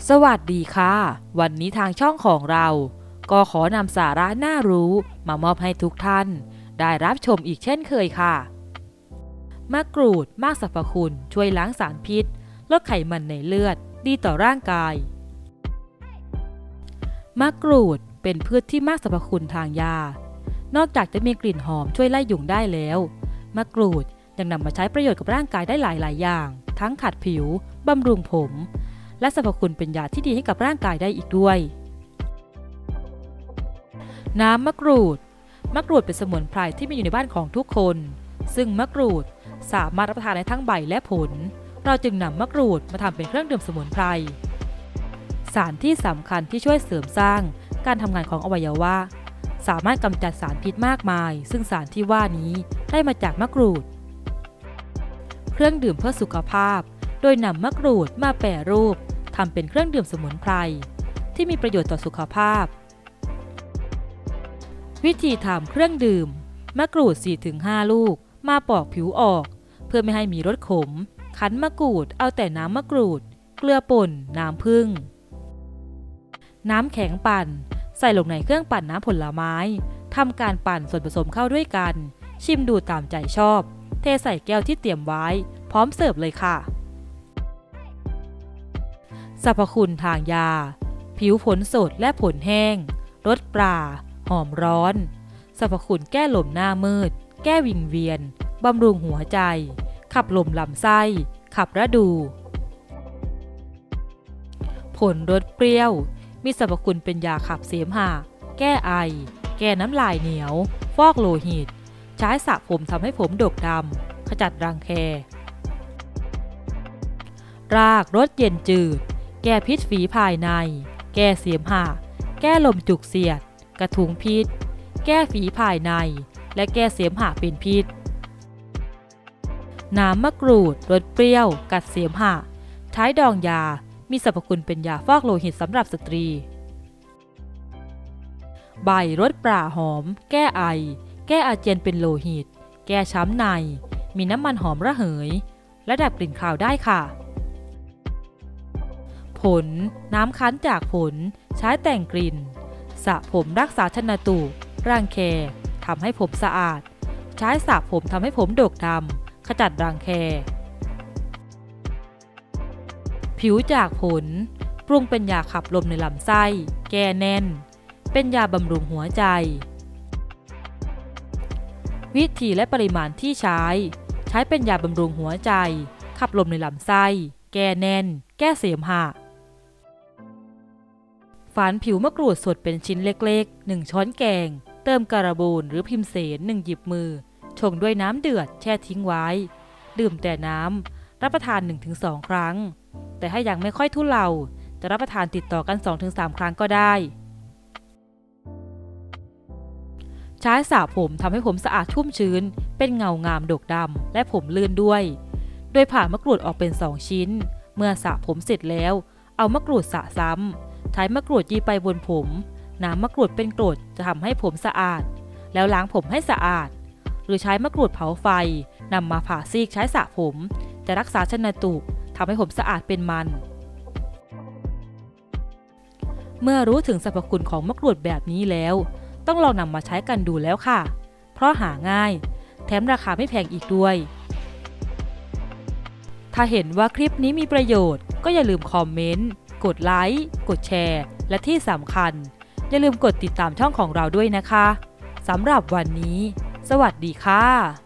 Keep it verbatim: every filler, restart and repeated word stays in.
สวัสดีค่ะวันนี้ทางช่องของเราก็ขอนำสาระน่ารู้มามอบให้ทุกท่านได้รับชมอีกเช่นเคยค่ะมะกรูดมากสรรพคุณช่วยล้างสารพิษลดไขมันในเลือดดีต่อร่างกายมะกรูดเป็นพืชที่มากสรรพคุณทางยานอกจากจะมีกลิ่นหอมช่วยไล่ยุงได้แล้วมะกรูดยังนำมาใช้ประโยชน์กับร่างกายได้หลายๆอย่างทั้งขัดผิวบำรุงผมและสรรพคุณเป็นยาที่ดีให้กับร่างกายได้อีกด้วยน้ำมะกรูดมะกรูดเป็นสมุนไพรที่มีอยู่ในบ้านของทุกคนซึ่งมะกรูดสามารถรับประทานได้ทั้งใบและผลเราจึงนำมะกรูดมาทำเป็นเครื่องดื่มสมุนไพรสารที่สำคัญที่ช่วยเสริมสร้างการทำงานของอวัยวะสามารถกำจัดสารพิษมากมายซึ่งสารที่ว่านี้ได้มาจากมะกรูดเครื่องดื่มเพื่อสุขภาพโดยนำมะกรูดมาแปรรูปทำเป็นเครื่องดื่มสมุนไพรที่มีประโยชน์ต่อสุขภาพวิธีทำเครื่องดื่มมะกรูด สี่ถึงห้า ลูกมาปอกผิวออกเพื่อไม่ให้มีรสขมคั้นมะกรูดเอาแต่น้ำมะกรูดเกลือป่นน้ำผึ้งน้ำแข็งปั่นใส่ลงในเครื่องปั่นน้ำผลไม้ทำการปั่นส่วนผสมเข้าด้วยกันชิมดูตามใจชอบเทใส่แก้วที่เตรียมไว้พร้อมเสิร์ฟเลยค่ะสรรพคุณทางยาผิวผลสดและผลแห้งรสปลาหอมร้อนสรรพคุณแก้ลมหน้ามืดแก้วิงเวียนบำรุงหัวใจขับลมลำไส้ขับระดูผลรสเปรี้ยวมีสรรพคุณเป็นยาขับเสมหะแก้ไอแก้น้ำลายเหนียวฟอกโลหิตใช้สระผมทำให้ผมดกดำขจัดรังแครากรสเย็นจืดแก้พิษฝีภายในแก้เสมหะแก้ลมจุกเสียดกระทุ้งพิษแก้ฝีภายในและแก้เสมหะเป็นพิษน้ำมะกรูดรสเปรี้ยวกัดเสมหะใช้ดองยามีสรรพคุณเป็นยาฟอกโลหิตสำหรับสตรีใบรสปลาหอมแก้ไอแก้อาเจียนเป็นโลหิตแก้ช้ำในมีน้ำมันหอมระเหยและดับกลิ่นคาวได้ค่ะผลน้ำคั้นจากผลใช้แต่งกลิ่นสระผมรักษาชนาตุรังแคทำให้ผมสะอาดใช้สระผมทำให้ผมดกดำขจัดรังแคผิวจากผลปรุงเป็นยาขับลมในลำไส้แก้แน่นเป็นยาบำรุงหัวใจวิธีและปริมาณที่ใช้ใช้เป็นยาบำรุงหัวใจขับลมในลำไส้แก้แน่นแก้เสมหะฝานผิวมะกรูดสดเป็นชิ้นเล็กๆหนึ่งช้อนแกงเติมการบูนหรือพิมเสนหนึ่งหยิบมือชงด้วยน้ำเดือดแช่ทิ้งไว้ดื่มแต่น้ำรับประทาน หนึ่งถึงสอง ครั้งแต่ถ้ายังไม่ค่อยทุเลาจะรับประทานติดต่อกัน สองถึงสาม ครั้งก็ได้ใช้สระผมทำให้ผมสะอาดชุ่มชื้นเป็นเงางามดกดำและผมลื่นด้วยโดยผ่ามะกรูดออกเป็นสองชิ้นเมื่อสระผมเสร็จแล้วเอามะกรูดสระซ้ำใช้มะกรูดยีไปบนผมน้ำมะกรูดเป็นกรดจะทำให้ผมสะอาดแล้วล้างผมให้สะอาดหรือใช้มะกรูดเผาไฟนำมาผ่าซีกใช้สระผมจะรักษาชนาตุทำให้ผมสะอาดเป็นมันเมื่อรู้ถึงสรรพคุณของมะกรูดแบบนี้แล้วต้องลองนำมาใช้กันดูแล้วค่ะเพราะหาง่ายแถมราคาไม่แพงอีกด้วยถ้าเห็นว่าคลิปนี้มีประโยชน์ก็อย่าลืมคอมเมนต์กดไลค์กดแชร์และที่สำคัญอย่าลืมกดติดตามช่องของเราด้วยนะคะสำหรับวันนี้สวัสดีค่ะ